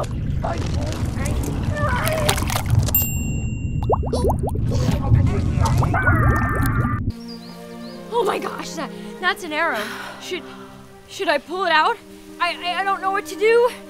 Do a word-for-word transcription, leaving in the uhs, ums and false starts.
Oh my gosh, that, that's an arrow. Should, should I pull it out? I, I, I don't know what to do.